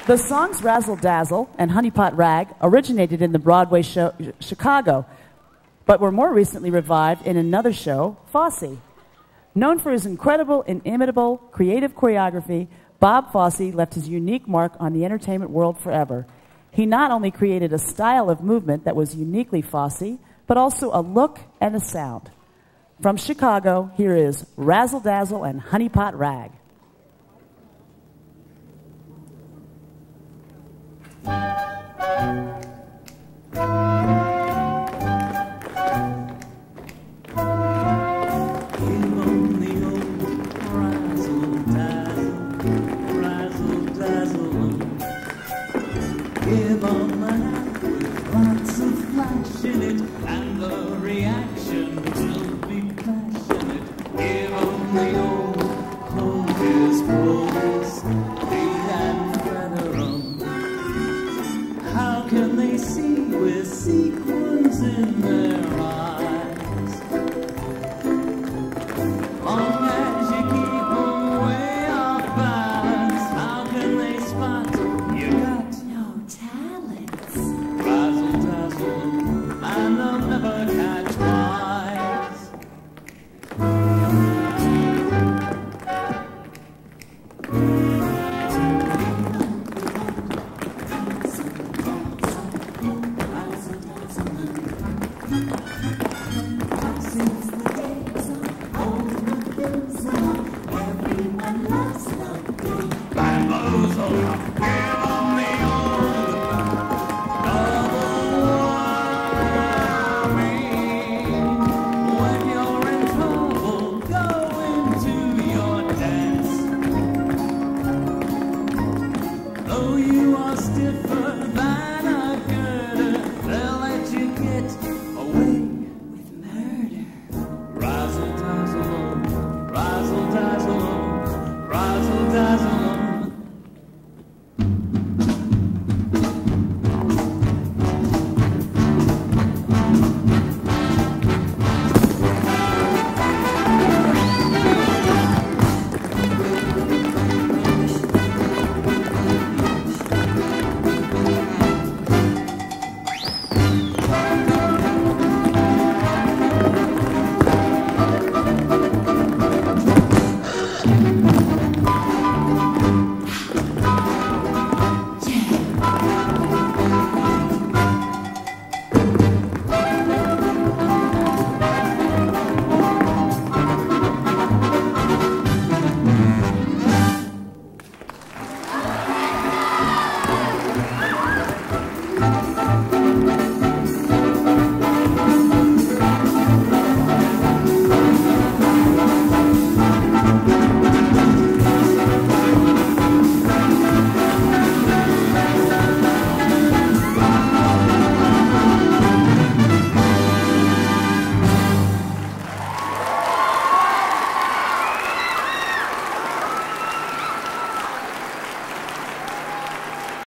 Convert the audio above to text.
The songs Razzle, Dazzle and Honeypot Rag originated in the Broadway show Chicago, but were more recently revived in another show, Fosse. Known for his incredible, inimitable, creative choreography, Bob Fosse left his unique mark on the entertainment world forever. He not only created a style of movement that was uniquely Fosse, but also a look and a sound. From Chicago, here is Razzle Dazzle and Honeypot Rag. Give on my hand with lots of flash in it, and the reaction will be passionate. Give on the old hocus pocus, feed and feather 'em. How can they see with sequins in their eyes? Long as you keep 'em way off balance, how can they spot you got talents? Razzle dazzle, and they'll never catch wise. Since the days of old days, everyone loves the big bamboozle.